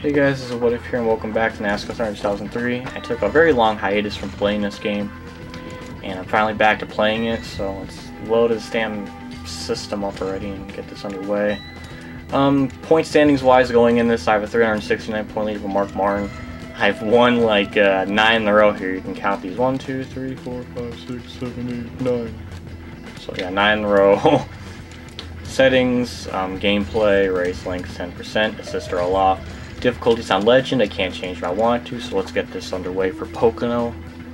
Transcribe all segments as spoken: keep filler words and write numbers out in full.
Hey guys, this is What If here and welcome back to NASCAR Thunder two thousand three. I took a very long hiatus from playing this game and I'm finally back to playing it, so let's load this damn system up already and get this underway. Um, point standings wise going in this, I have a three hundred sixty-nine point lead for Mark Martin. I've won like uh, nine in a row here. You can count these. one, two, three, four, five, six, seven, eight, nine. So yeah, nine in a row. Settings, um, gameplay, race length ten percent, assist are all off. Difficulties on Legend, I can't change if I want to, so let's get this underway for Pocono.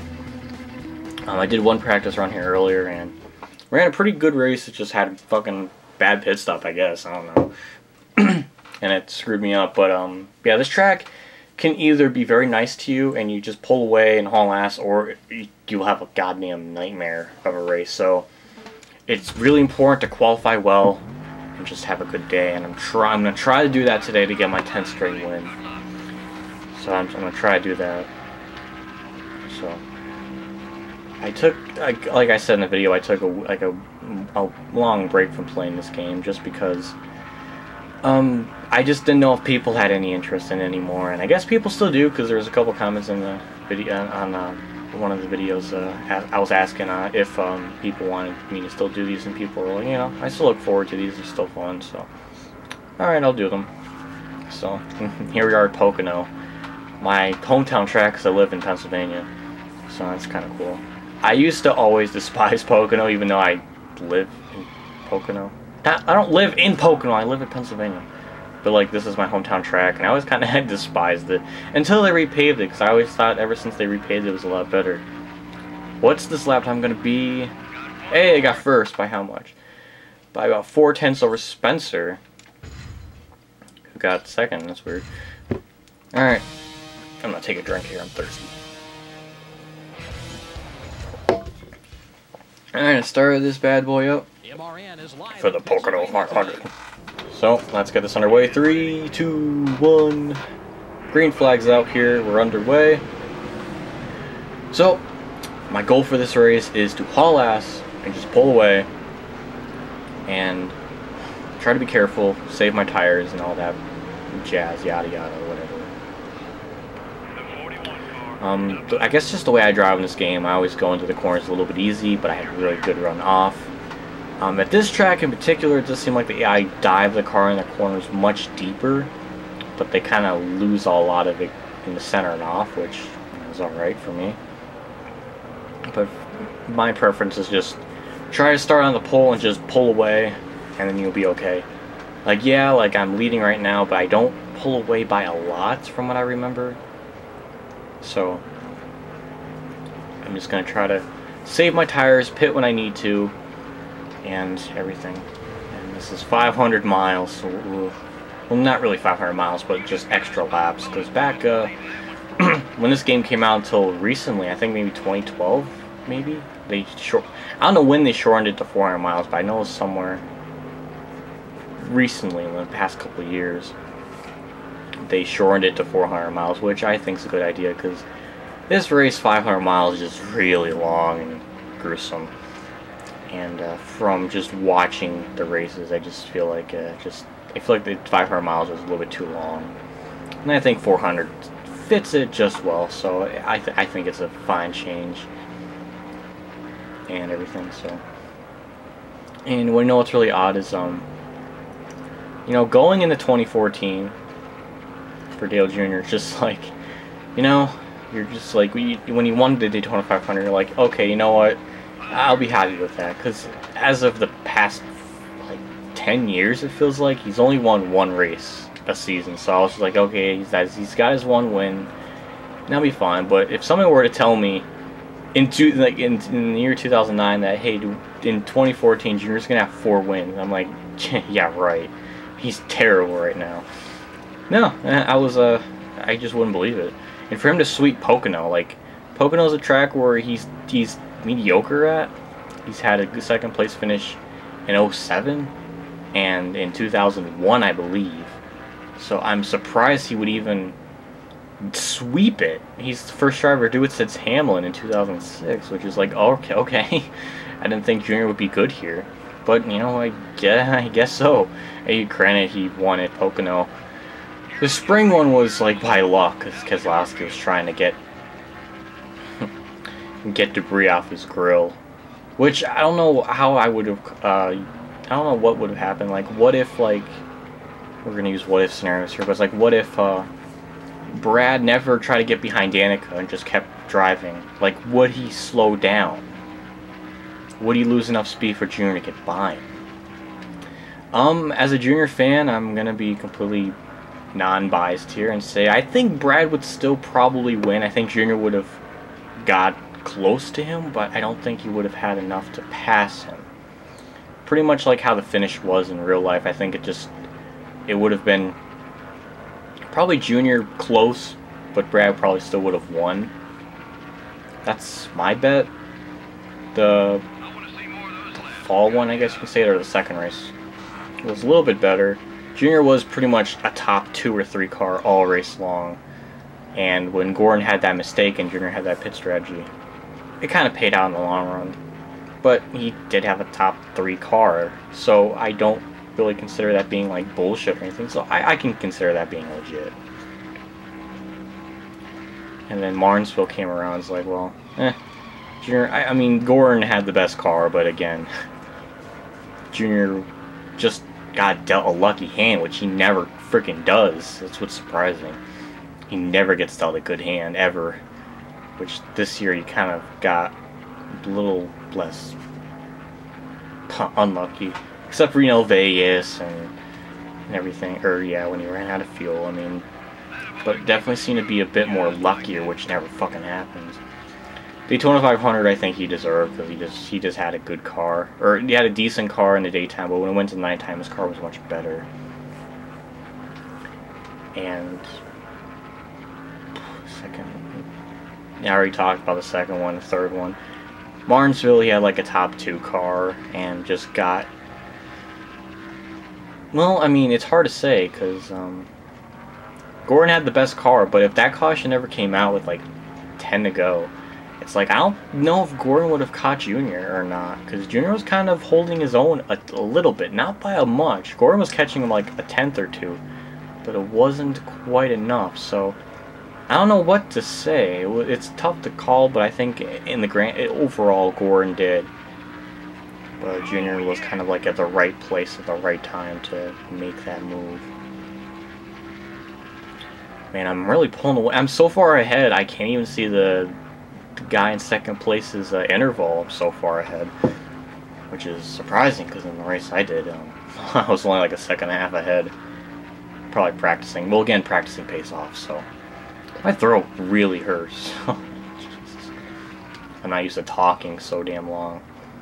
Um, I did one practice run here earlier and ran a pretty good race. It just had a fucking bad pit stop, I guess. I don't know. And it screwed me up, but um, yeah, this track can either be very nice to you and you just pull away and haul ass, or you'll have a goddamn nightmare of a race. So it's really important to qualify well and just have a good day, and I'm try I'm gonna try to do that today to get my tenth straight win. So I'm, I'm gonna try to do that. So I took, like, like I said in the video, I took a like a, a long break from playing this game just because um I just didn't know if people had any interest in it anymore, and I guess people still do because there was a couple comments in the video on uh, one of the videos. uh, I was asking uh, if um, people wanted me to still do these, and people were like, you know, I still look forward to these, they're still fun, so alright, I'll do them. So here we are at Pocono, my hometown track because I live in Pennsylvania, so that's kind of cool. I used to always despise Pocono even though I live in Pocono. Not, I don't live in Pocono, I live in Pennsylvania. But like, this is my hometown track, and I always kind of had despised it until they repaved it, because I always thought ever since they repaved it, it was a lot better. What's this lap time going to be? Hey, I got first. By how much? By about four tenths over Spencer, who got second. That's weird. Alright. I'm going to take a drink here. I'm thirsty. Alright, let's start this bad boy up for the Pocono five hundred. So, let's get this underway. Three, two, one. Green flag's out here. We're underway. So, my goal for this race is to haul ass and just pull away and try to be careful, save my tires and all that jazz, yada yada, whatever. Um, I guess just the way I drive in this game, I always go into the corners a little bit easy, but I had a really good run off. Um, at this track in particular, it does seem like the A I dive the car in the corners much deeper, but they kind of lose a lot of it in the center and off, which is alright for me. But my preference is just try to start on the pole and just pull away, and then you'll be okay. Like, yeah, like I'm leading right now, but I don't pull away by a lot from what I remember. So I'm just going to try to save my tires, pit when I need to, and everything. And this is five hundred miles, so we'll, well, not really five hundred miles, but just extra laps, because back uh, when this game came out until recently, I think maybe twenty twelve, maybe, they short I don't know when they shortened it to four hundred miles, but I know it was somewhere recently in the past couple of years they shortened it to four hundred miles, which I think is a good idea, because this race, five hundred miles, is just really long and gruesome. And uh, from just watching the races, I just feel like uh, just I feel like the five hundred miles was a little bit too long, and I think four hundred fits it just well. So I th I think it's a fine change and everything. So, and what you know what's really odd is um you know, going into twenty fourteen for Dale Junior, it's just like, you know, you're just like when you, when you won the Daytona five hundred, you're like, okay, you know what, I'll be happy with that, because as of the past like ten years, it feels like he's only won one race a season. So I was just like, okay, he's he's got his one win, that'll be fine. But if someone were to tell me in two, like in, in the year two thousand nine that hey, in twenty fourteen Junior's gonna have four wins, I'm like, yeah, right. He's terrible right now. No, I was uh, I just wouldn't believe it. And for him to sweep Pocono, like Pocono's a track where he's he's mediocre at. He's had a second place finish in oh seven and in two thousand one, I believe. So I'm surprised he would even sweep it. He's the first driver to do it since Hamlin in two thousand six, which is like, oh, okay, okay. I didn't think Junior would be good here. But, you know, I guess, I guess so. Hey, granted, he won at Pocono The spring one was like by luck, because Keselowski was trying to get get debris off his grill, which I don't know how I would have. Uh, I don't know what would have happened. Like, what if like we're gonna use what if scenarios here, but it's like what if uh, Brad never tried to get behind Danica and just kept driving? Like, would he slow down? Would he lose enough speed for Junior to get by him? Um, as a Junior fan, I'm gonna be completely non-biased here and say I think Brad would still probably win. I think Junior would have got close to him, but I don't think he would have had enough to pass him. Pretty much like how the finish was in real life. I think it just it would have been probably Junior close, but Brad probably still would have won. That's my bet. The, the fall one, I guess you can say, or the second race, was a little bit better. Junior was pretty much a top two or three car all race long, and when Gordon had that mistake and Junior had that pit strategy, it kind of paid out in the long run. But he did have a top three car, so I don't really consider that being like bullshit or anything, so I, I can consider that being legit. And then Martinsville came around, it's like, well, eh. Junior, I, I mean, Gordon had the best car, but again, Junior just got dealt a lucky hand, which he never freaking does. That's what's surprising. He never gets dealt a good hand, ever. Which this year he kind of got a little less unlucky. Except for, you know, Vegas and, and everything. Or, yeah, when he ran out of fuel, I mean. But definitely seemed to be a bit more luckier, which never fucking happens. Daytona five hundred, I think he deserved, because he just he just had a good car, or he had a decent car in the daytime, but when it went to nighttime, his car was much better. And second, yeah, I already talked about the second one, the third one. Martinsville, he had like a top two car, and just got. Well, I mean, it's hard to say, because um, Gordon had the best car, but if that caution never came out with like ten to go. It's like, I don't know if Gordon would have caught Junior or not, because Junior was kind of holding his own a, a little bit, not by a much. Gordon was catching him like a tenth or two, but it wasn't quite enough, so I don't know what to say. It's tough to call, but I think in the grand overall, Gordon did. But Junior was kind of like at the right place at the right time to make that move. Man, I'm really pulling away. I'm so far ahead, I can't even see the... the guy in second place's uh, interval so far ahead, which is surprising because in the race I did, um, I was only like a second and a half ahead. Probably practicing. Well, again, practicing pays off, so my throat really hurts. I'm not used to talking so damn long.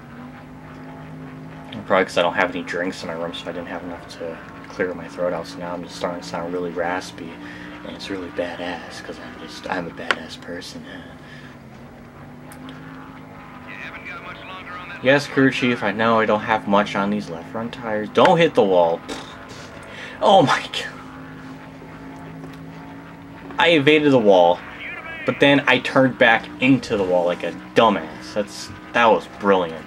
Probably because I don't have any drinks in my room, so I didn't have enough to clear my throat out. So now I'm just starting to sound really raspy, and it's really badass because I'm just I'm a badass person. Yes, crew chief, I know I don't have much on these left front tires. Don't hit the wall. Oh my god. I evaded the wall, but then I turned back into the wall like a dumbass. That's that was brilliant.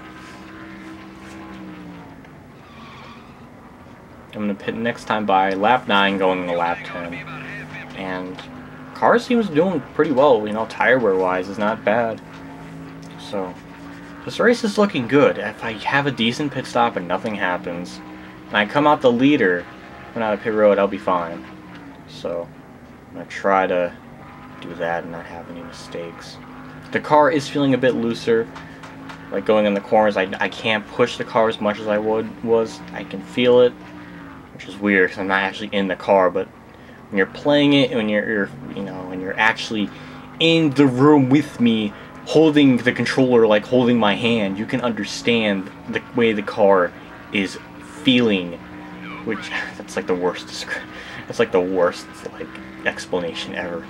I'm gonna pit next time by lap nine going into lap ten. And car seems doing pretty well, you know, tire wear wise is not bad. So this race is looking good. If I have a decent pit stop and nothing happens, and I come out the leader when out of pit road, I'll be fine. So I'm gonna try to do that and not have any mistakes. The car is feeling a bit looser. Like going in the corners, I, I can't push the car as much as I would was. I can feel it, which is weird because I'm not actually in the car. But when you're playing it, when you're, you're you know when you're actually in the room with me, holding the controller, like holding my hand, you can understand the way the car is feeling, which that's like the worst that's like the worst like explanation ever.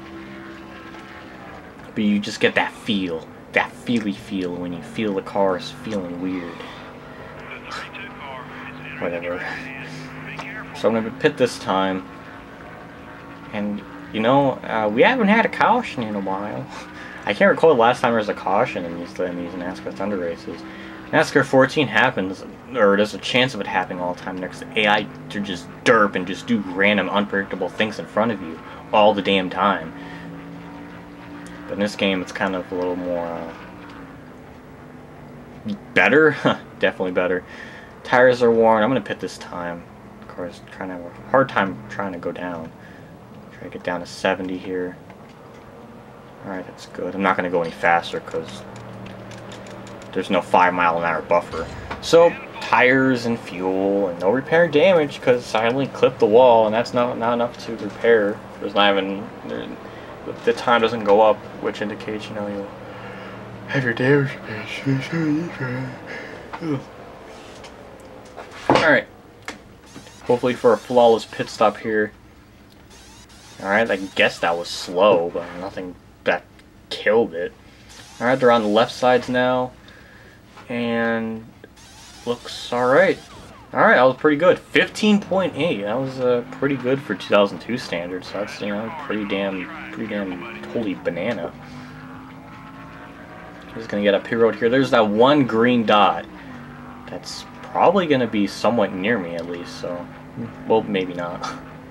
But you just get that feel, that feely feel when you feel the car is feeling weird. Whatever. So I'm gonna pit this time, and you know uh, we haven't had a caution in a while. I can't recall the last time there was a caution in these, in these NASCAR Thunder races. NASCAR fourteen happens, or there's a chance of it happening all the time next to A I to just derp and just do random unpredictable things in front of you all the damn time. But in this game, it's kind of a little more uh, better. Definitely better. Tires are worn. I'm gonna pit this time. Of course, trying to have a hard time trying to go down. Try to get down to seventy here. All right, that's good. I'm not gonna go any faster because there's no five mile an hour buffer. So tires and fuel and no repair damage because I only clipped the wall and that's not not enough to repair. There's not even there, the time doesn't go up, which indicates you know you'll have your damage. All right. Hopefully for a flawless pit stop here. All right, I guess that was slow, but nothing that killed it. All right, they're on the left sides now. And looks alright. Alright, that was pretty good. fifteen point eight. That was uh, pretty good for two thousand two standards. So that's, you know, pretty damn, pretty damn holy banana. Just gonna get up here road here. There's that one green dot. That's probably gonna be somewhat near me at least. So, well, maybe not.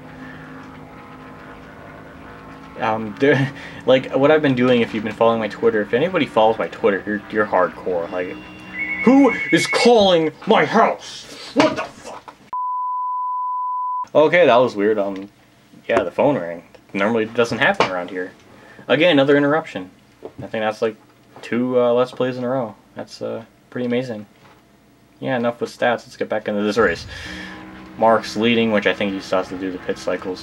Um, there, like what I've been doing. If you've been following my Twitter, if anybody follows my Twitter, you're you're hardcore. Like. Who is calling my house? What the fuck? Okay, that was weird. Um, yeah, the phone rang. Normally it doesn't happen around here. Again, another interruption. I think that's like two uh, Let's Plays in a row. That's uh, pretty amazing. Yeah, enough with stats. Let's get back into this race. Mark's leading, which I think he still has to do the pit cycles.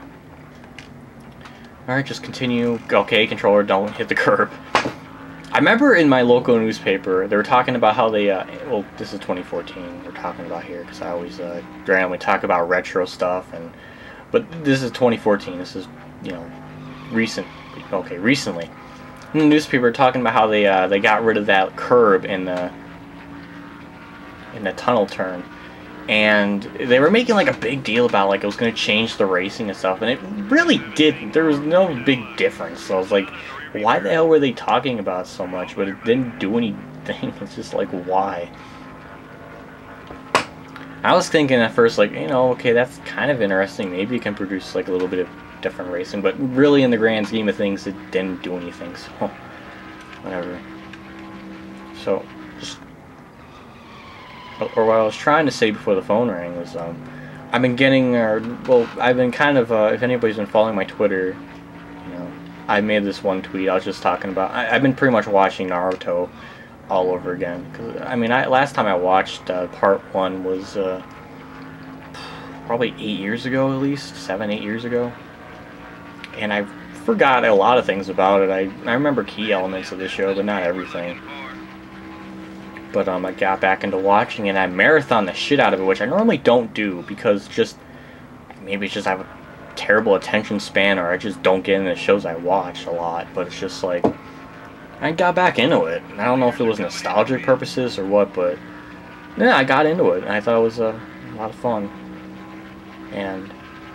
Alright, just continue. Okay, controller, don't hit the curb. I remember in my local newspaper, they were talking about how they, uh, well, this is twenty fourteen, we're talking about here, because I always uh, randomly talk about retro stuff, and but this is twenty fourteen, this is, you know, recent, okay, recently. In the newspaper, talking about how they, uh, they got rid of that curb in the, in the tunnel turn, and they were making, like, a big deal about, like, it was going to change the racing and stuff, and it really didn't. There was no big difference, so I was like, why the hell were they talking about so much? But it didn't do anything. It's just like, why? I was thinking at first, like, you know, okay, that's kind of interesting. Maybe it can produce, like, a little bit of different racing. But really, in the grand scheme of things, it didn't do anything. So, whatever. So, just... Or what I was trying to say before the phone rang was, um... I've been getting, or, well, I've been kind of, uh, if anybody's been following my Twitter... I made this one tweet. I was just talking about. I, I've been pretty much watching Naruto all over again. Cause I mean, I, last time I watched uh, part one was uh, probably eight years ago, at least seven, eight years ago, and I forgot a lot of things about it. I I remember key elements of the show, but not everything. But um, I got back into watching, and I marathoned the shit out of it, which I normally don't do because just maybe it's just I have a terrible attention span, or I just don't get into the shows I watch a lot, but it's just like I got back into it. I don't know if it was nostalgic purposes or what, but yeah, I got into it and I thought it was uh, a lot of fun. And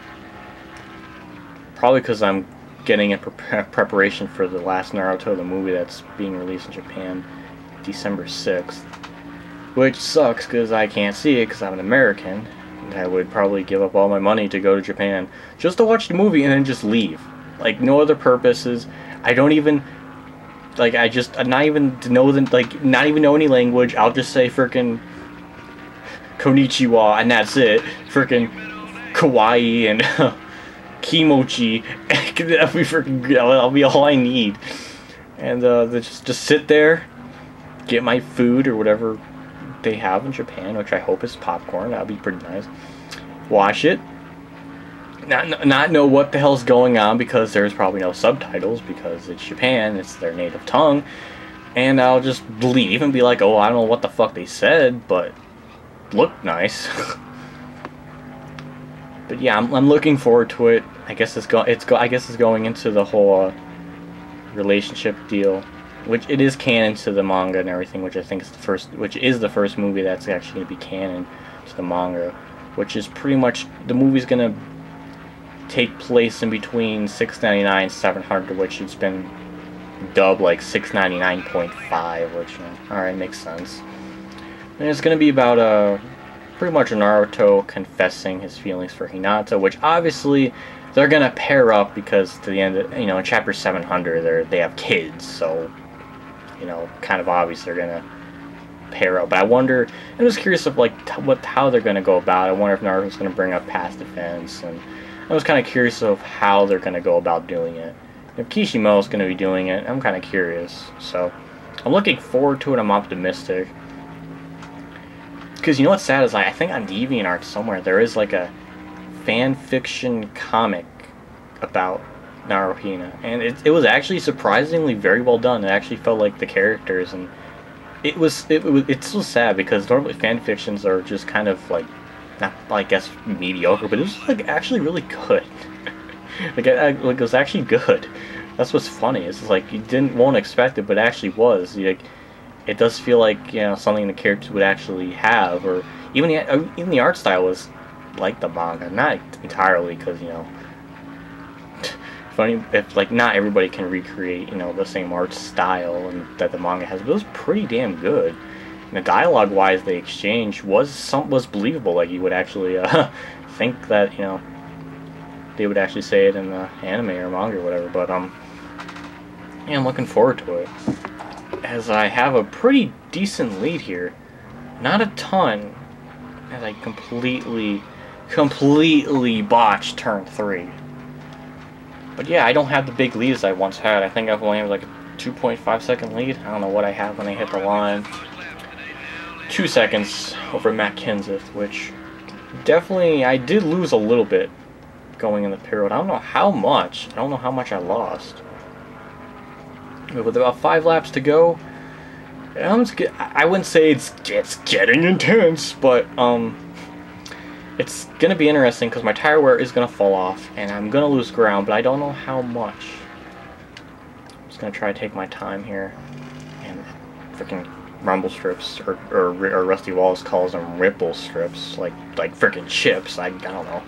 probably because I'm getting in pre preparation for the last Naruto, the movie that's being released in Japan December sixth, which sucks because I can't see it because I'm an American. I would probably give up all my money to go to Japan just to watch the movie and then just leave. Like, no other purposes. I don't even, like, I just, not even know, the, like, not even know any language. I'll just say frickin' Konnichiwa, and that's it. Frickin' Kawaii and Kimochi. That'll be frickin', that'll be all I need. And, uh, just, just sit there, get my food or whatever they have in Japan, which I hope is popcorn. That'd be pretty nice. Watch it. Not, not know what the hell's going on because there's probably no subtitles because it's Japan, it's their native tongue, and I'll just leave and be like, oh, I don't know what the fuck they said, but looked nice. But yeah, I'm, I'm looking forward to it. I guess it's go it's go I guess it's going into the whole uh, relationship deal, which it is canon to the manga and everything, which I think is the first, which is the first movie that's actually going to be canon to the manga, which is pretty much, the movie's going to take place in between six ninety-nine and seven hundred, which it's been dubbed like six ninety-nine point five, which, you know, alright, makes sense. And it's going to be about uh, pretty much Naruto confessing his feelings for Hinata, which obviously they're going to pair up because to the end, of, you know, in chapter seven hundred, they they have kids, so, you know, kind of obvious they're going to pair up. But I wonder, I'm just curious of like t what how they're going to go about it. I wonder if Naruto's going to bring up past defense, and I was kind of curious of how they're going to go about doing it. If Kishimo's going to be doing it, I'm kind of curious. So I'm looking forward to it. I'm optimistic. Because you know what's sad is like, I think on DeviantArt somewhere there is like a fan fiction comic about Naruhina, and it, it was actually surprisingly very well done. It actually felt like the characters, and it was it, it was it's so sad because normally fan fictions are just kind of like, not I guess mediocre, but it was like actually really good. like, I, like it was actually good. That's what's funny. It's like you didn't won't expect it, but it actually was. Like, it does feel like, you know, something the characters would actually have, or even the even the art style was like the manga, not entirely, because, you know, funny if like not everybody can recreate, you know, the same art style and that the manga has, but it was pretty damn good. And the dialogue wise they exchanged was some was believable. Like you would actually uh, think that, you know, they would actually say it in the anime or manga or whatever. But um, yeah, I'm looking forward to it, as I have a pretty decent lead here. Not a ton, as I completely, completely botched turn three. But yeah, I don't have the big lead as I once had. I think I've only have like a two point five second lead. I don't know what I have when I hit the line. Two seconds over Matt Kenseth, which definitely, I did lose a little bit going in the period. I don't know how much. I don't know how much I lost. But with about five laps to go, I'm just get, I wouldn't say it's, it's getting intense, but um, it's going to be interesting because my tire wear is going to fall off and I'm going to lose ground, but I don't know how much. I'm just going to try to take my time here. And freaking rumble strips, or, or, or Rusty Wallace calls them ripple strips, like like freaking chips. I, I don't know.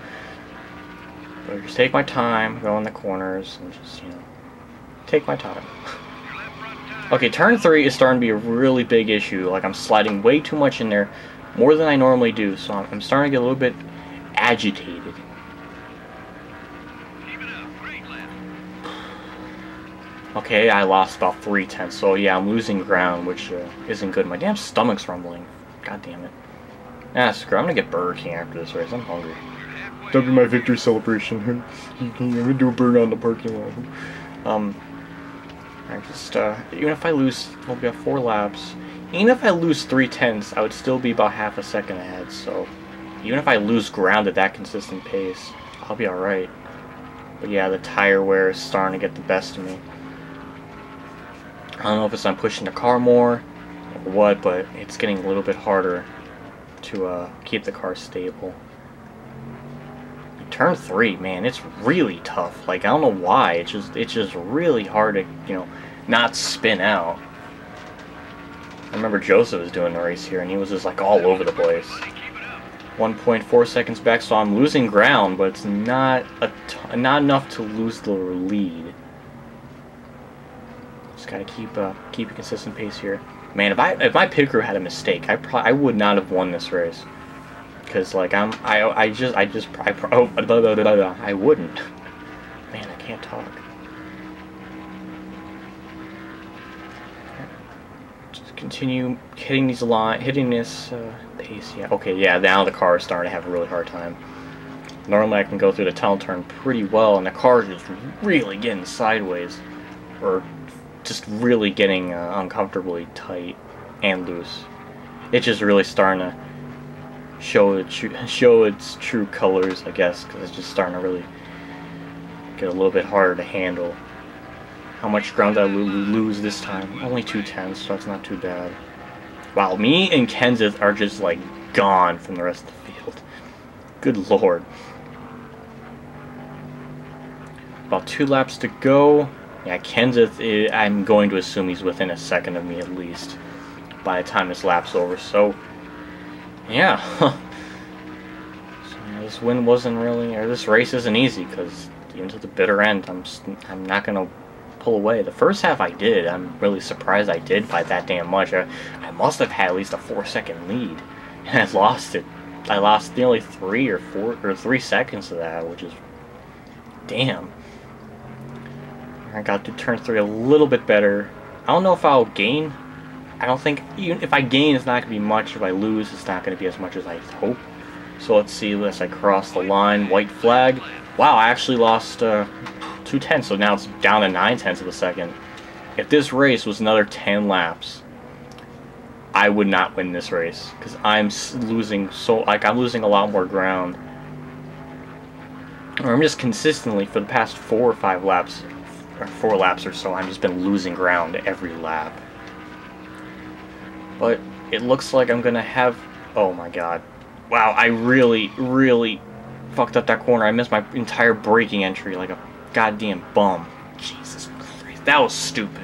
But just take my time, go in the corners, and just, you know, take my time. Okay, turn three is starting to be a really big issue. Like, I'm sliding way too much in there, more than I normally do, so I'm, I'm starting to get a little bit agitated. Okay, I lost about three tenths, so yeah, I'm losing ground, which uh, isn't good. My damn stomach's rumbling. God damn it. Ah, screw it. I'm gonna get Burger King after this race. I'm hungry. That'll be my victory celebration. I'm gonna do a burger on the parking lot. Um, I just, uh, even if I lose, I'll be at four laps. Even if I lose three tenths, I would still be about half a second ahead, so even if I lose ground at that consistent pace, I'll be alright. But yeah, the tire wear is starting to get the best of me. I don't know if it's I'm pushing the car more or what, but it's getting a little bit harder to uh, keep the car stable. Turn three, man, it's really tough. Like, I don't know why. It's just it's just really hard to, you know, not spin out. I remember Joseph was doing the race here, and he was just like all over the place. one point four seconds back, so I'm losing ground, but it's not a t not enough to lose the lead. Just gotta keep uh, keep a consistent pace here. Man, if I if my pit crew had a mistake, I probably I would not have won this race. Cause like I'm I I just I just I oh, blah, blah, blah, blah, I wouldn't. Man, I can't talk. Just continue hitting these line hitting this uh, pace. Yeah. Okay. Yeah. Now the car is starting to have a really hard time. Normally I can go through the tunnel turn pretty well, and the car is just really getting sideways, or just really getting uh, uncomfortably tight and loose. It's just really starting to show it show its true colors, I guess, because it's just starting to really get a little bit harder to handle. How much ground did I lo lose this time? Only two tenths, so that's not too bad. Wow, me and Kenseth are just like gone from the rest of the field. Good lord. About two laps to go. Yeah, Kenseth, I'm going to assume he's within a second of me at least by the time this lap's over, so yeah. So, yeah, this win wasn't really, or this race isn't easy, because even to the bitter end, I'm I'm not gonna pull away. The first half I did. I'm really surprised I did by that damn much. I, I must have had at least a four second lead, and I lost it. I lost nearly three or four or three seconds of that, which is damn. I got to turn three a little bit better. I don't know if I'll gain. I don't think even if I gain, it's not gonna be much. If I lose, it's not gonna be as much as I hope. So let's see this. I cross the line, white flag. Wow, I actually lost uh, two tenths, so now it's down to nine tenths of a second. If this race was another ten laps, I would not win this race because I'm losing so like I'm losing a lot more ground. Or I'm just consistently for the past four or five laps, or four laps or so, I've just been losing ground every lap. But it looks like I'm gonna have. Oh my god. Wow, I really, really fucked up that corner. I missed my entire braking entry like a goddamn bum. Jesus Christ, that was stupid.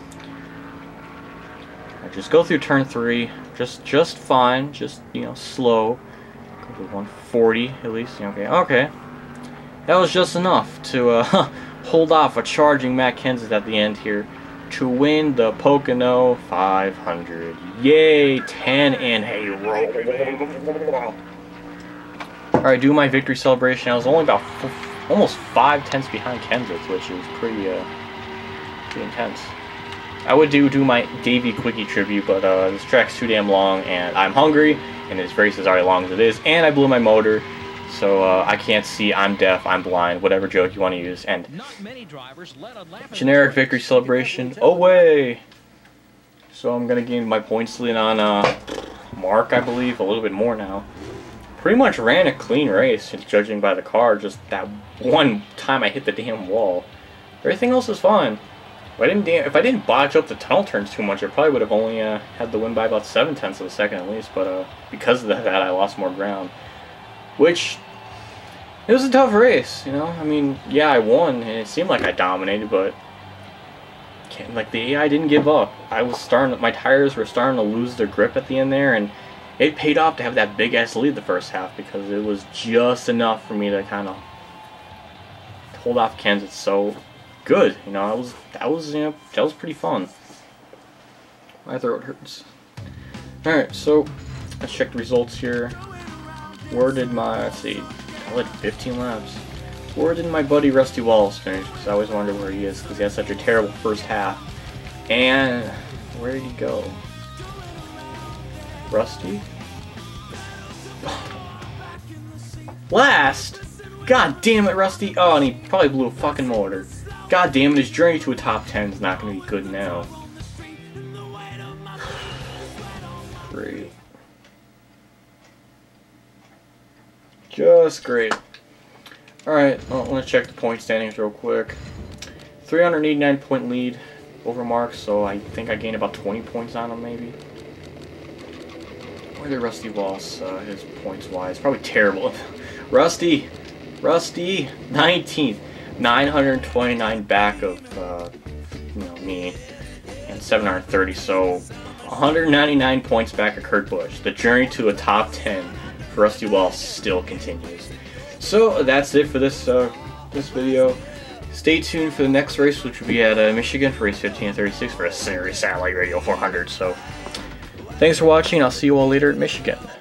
I just go through turn three, just just fine, just, you know, slow. Go to one forty at least. Okay, okay. That was just enough to uh, hold off a charging Matt Kenseth at the end here to win the Pocono five hundred. Yay, ten and a row. Alright, do my victory celebration. I was only about f almost five tenths behind Kenseth, which is pretty, uh, pretty intense. I would do do my Davey Quickie tribute, but uh, this track's too damn long, and I'm hungry, and this race is already long as it is, and I blew my motor. So uh, I can't see, I'm deaf, I'm blind, whatever joke you want to use. And generic victory celebration away. So I'm gonna gain my points lead on uh, Mark, I believe, a little bit more now. Pretty much ran a clean race, judging by the car. Just that one time I hit the damn wall. Everything else is fine. If I didn't if I didn't botch up the tunnel turns too much, I probably would have only uh, had the win by about seven tenths of a second at least. But uh, because of that, I lost more ground. Which, it was a tough race, you know? I mean, yeah, I won, and it seemed like I dominated, but like the A I didn't give up. I was starting, my tires were starting to lose their grip at the end there, and it paid off to have that big-ass lead the first half, because it was just enough for me to kind of hold off Kenseth. So good, you know, that was, that was, you know, that was pretty fun. My throat hurts. Alright, so let's check the results here. Where did my, let's see, I led fifteen laps. Where did my buddy Rusty Wallace finish? Because I always wonder where he is, because he had such a terrible first half. And where did he go? Rusty? Last? God damn it, Rusty. Oh, and he probably blew a fucking motor. God damn it, his journey to a top ten is not going to be good now. Great. Just great. Alright, well, let's check the point standings real quick. three hundred eighty-nine point lead over Mark, so I think I gained about twenty points on him, maybe. Where did Rusty Wallace, uh, his points-wise? Probably terrible. Rusty! Rusty! nineteenth. nine hundred twenty-nine back of, uh, you know, me. And seven hundred thirty, so one hundred ninety-nine points back of Kurt Busch. The journey to a top ten for Rusty Wallace still continues. So that's it for this uh, this video. Stay tuned for the next race, which will be at uh, Michigan for race fifteen and thirty-six for a Series Satellite Radio four hundred. So thanks for watching. I'll see you all later at Michigan.